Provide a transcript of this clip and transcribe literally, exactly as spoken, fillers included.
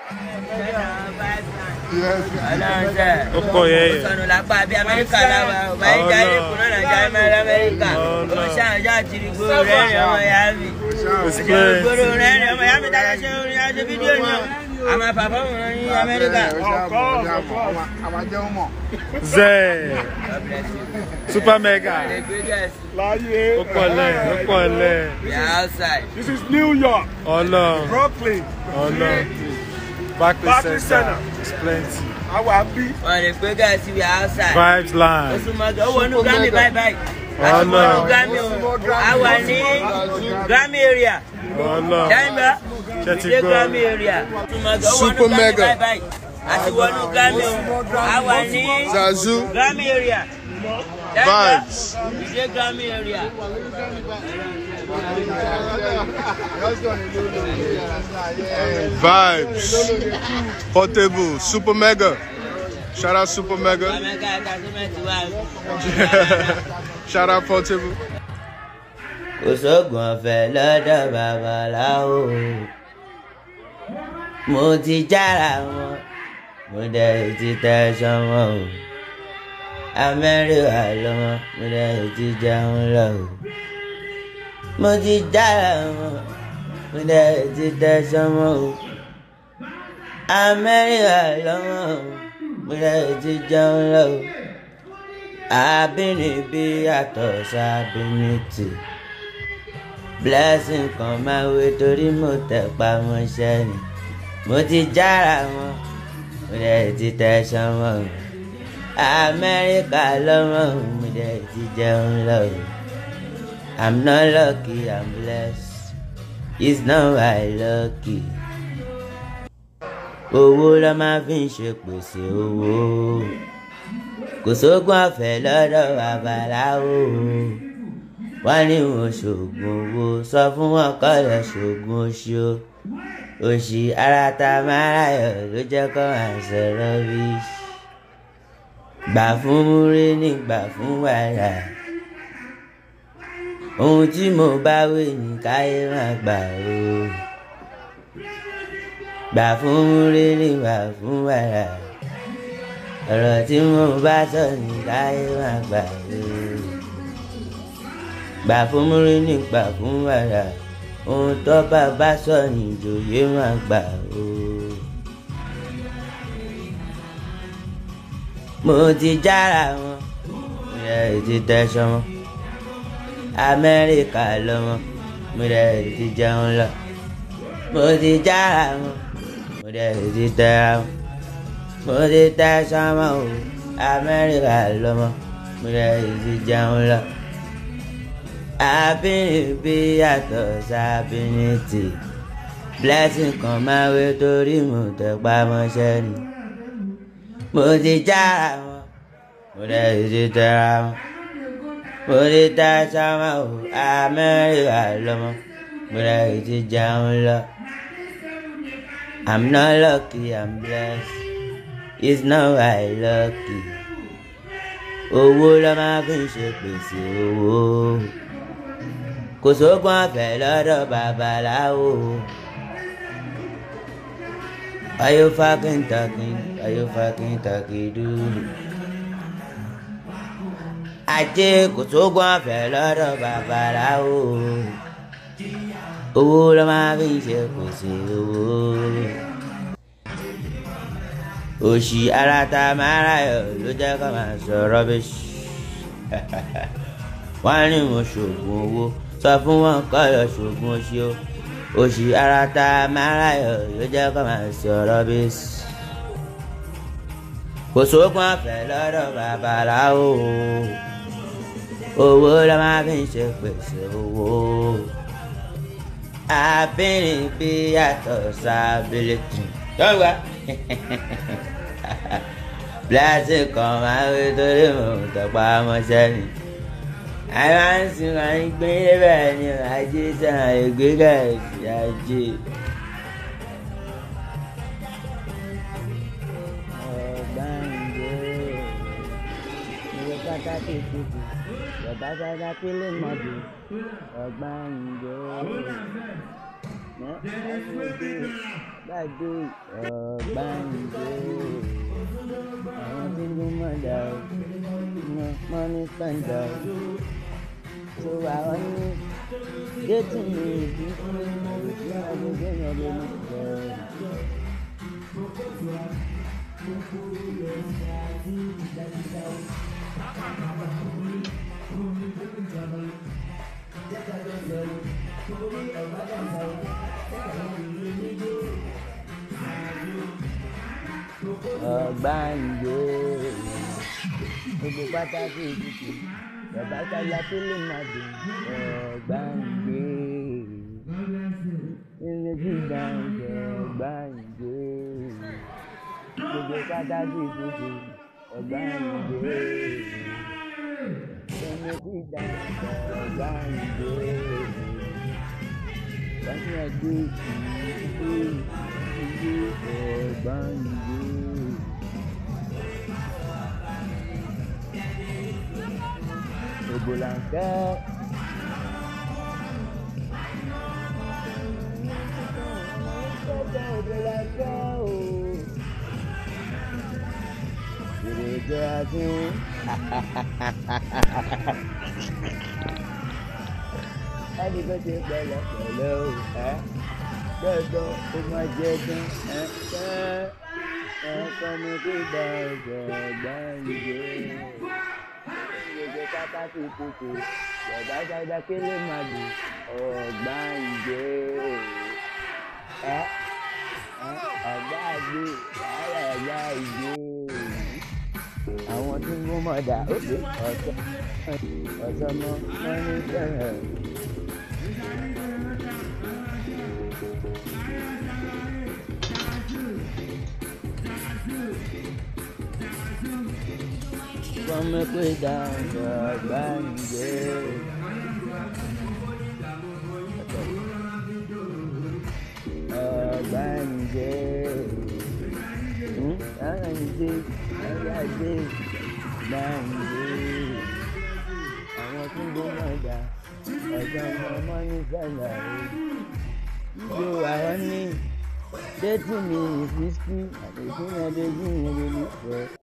Ọlọ́run sẹ́. Ó pọ̀ yẹ́ yẹ́. Ó sọnù lápá bí Amẹ́ríkà láwa ò bá ń jáde kùnà náà jáde máa l'Amẹ́ríkà. Ó ṣàǹjá àtìrí gbòòrò rẹ̀ ọmọ ìyá mi. Gbòòrò rẹ̀ ọmọ ìyá mi dáadáa ṣe orin àti fídíò ní ọ̀. A máa pàfọ́ọ̀mù wọn ní Amẹ́ríkà. Zẹ́. Super mega. Ó pọ̀ lẹ̀, ó pọ̀ lẹ̀. We are outside. This is New York. Ọlọ́run. Brooklyn. Ọlọ́run. Barclays Center. It's plenty. Our happy. On the quicker, we are outside. Vibes line. Oh, one Grammy, bye bye. Oh no. Grammy, our name, Grammy area. Oh no. Remember? The Grammy area. Super mega. Bye bye. As you want to Grammy, our name, Zazu. Grammy area. Vibes. The Grammy area. Vibes. Portable. Super mega. Shout out Super mega. Shout out Portable. Kò sóògùn ọ̀fẹ́ lọ́dọ̀ babaláwo. Mo ti jára wọn, mo dẹ̀ ti tẹ̀sán wọn o. Amẹ́ríkà lọ́wọ́, mo dẹ̀ ti jẹun lọ o. Mo ti jára wọn, mo dẹ̀ ti tẹ̀sán wọn o. Amẹ́ríkà lọ́wọ́, mo dẹ̀ ti jẹun lọ o. Àbínibí yàtọ̀ sábínítì. Blessing kan máa wé torí mo tẹpá mọ́ṣẹ́ ni. Mo ti jára wọn, mo dẹ̀ ti tẹ̀sán wọn. Amẹ́ríkà lọ́wọ́, mo dẹ̀ ti jẹun lọ. I'm not lucky, I'm blessed. It's not my lucky. Owó ló máa fi ń ṣe pèsè owó. Kò sóògùn ọ̀fẹ́ lọ́dọ̀ babaláwo. Wọ́n ní wọn ṣògùn owó, sọ fún wọn kọ́ lọ ṣògùn oṣù. Òṣì ara ta máa ráyọ̀ ló jẹ́ kó máa sọ̀rọ̀ bí. Gbà fún múrí ní gbà fún wàrà. Ohun tí mo bá wí ní káyé máa gbà o. Gbà fún múrí ní gbà fún wàrà. Ọ̀rọ̀ tí mo bá sọ ní káyé máa gbà o. Gbà fún múrí ní gbà fún wàrà. Ohun tó bá bá sọ ní ìjòyè máa gbà o. Mo ti jára wọn, mo dẹ̀ ti tẹ̀sán wọn. Amẹ́ríkà lọ́wọ́, mo dẹ̀ ti jẹun lọ. Mo ti jára wọn, mo dẹ̀ ti tẹ̀ra wọn. Mo ti tẹ̀sán wọn o. Amẹ́ríkà lọ́wọ́, mo dẹ̀ ti jẹun lọ. Àbínibí yàtọ̀ sábínítì. Blessing kan máa wé torí mo tẹpá mọ́ṣẹ́ ni. Mo ti jára wọn, mo dẹ̀ ti tẹ̀ra wọn. Mo ti tẹ̀sán wọn o. Amẹ́ríkà lọ́wọ́, mo dẹ̀ ti jẹun lọ. I'm not lucky, I'm blessed. It's not my lucky. Owó ló máa fi ń ṣe pèsè owó. Kò sóògùn ọ̀fẹ́ lọ́dọ̀ babaláwo. Are you fucking talking? Are you fucking talking, dude? Ajé kò sóògùn ọ̀fẹ́ lọ́dọ̀ babaláwo. Owó ló máa fi ń ṣe pèsè owó. Òṣì ara ta máa ráyọ̀ ló jẹ́ kó máa sọ rubbish. Wọ́n ní mo ṣògùn owó, sọ fún wọn kọ́ lọ ṣògùn oṣù. Òṣì ara ta máa ráyọ̀ ló jẹ́ kó máa sọ rubbish. Kò sóògùn ọ̀fẹ́ lọ́dọ̀ babaláwo. Owó ló máa fi ń ṣe pèsè owó. Àbínibí yàtọ̀ sábílítì. Yọ̀wá. Blessing kan máa wé torí mo tọpa mọ́ṣẹ́ ni. Àwọn àǹsì kan ń gbé bẹ́ẹ̀ ni ajé sàn ìgbéga ìsì ajé. Ọ̀gbáǹjẹ́ ìwé pátákì títì bàbá dáadáa pé lè mọ̀ bí ọ̀gbáǹjẹ́. gbàgbé ọ̀gbáǹdé àwọn tí ń gún mọ̀dà money spender tó wà wọ́n ní géètì mi ìdí fún ìdí ọdún gbẹ̀yìn ọdún ìfẹ́. Ọ̀gbáǹdé gbogbo pátákì ìdíje bàbá sáyà tó lè má dé. Ọ̀gbáǹdé ilé gbígbà ọ̀gbáǹdé gbogbo pátákì ìdíje ọ̀gbáǹdé ilé gbígbà ọ̀gbáǹdé wájú ẹgbẹ́ ìdíje ìdíje ọ̀gbáǹdé. Ògbólàńkẹ́ ògbólàńkẹ́ o ìrèjẹ́ adún ẹni tó ti pẹ̀lẹ́ pẹ̀lẹ́ o ẹ gbọ́dọ̀ ó máa jẹ́ dún ẹ ẹ ẹ kọ́ni tó bá ọjọ́ gbàǹdé. Gbogbo pátákì kòkò bàbá sáyà kélé máa dùn ọ̀gbáǹdé ẹ ọ̀gbáǹdé wàhálà ọ̀gbáǹdé àwọn tí ń gún mọ̀dà òkè ọ̀sán ọ̀sán mọ́ wọ́n ní sẹ́yìn. Come way down the Ọ̀gbáǹdé. Ọ̀gbáǹdé. Ọ̀gbáǹdé. Ọ̀gbáǹdé. Ọ̀gbáǹdé. Àwọn tí ń gbọ́ mọ̀dà ọ̀gá ọmọ ní sẹ́lẹ̀ rẹ̀. Ìjọ àwọn ní déètì mi ìfísí àti ìfúnadé yìí ń rí nífẹ̀ẹ́.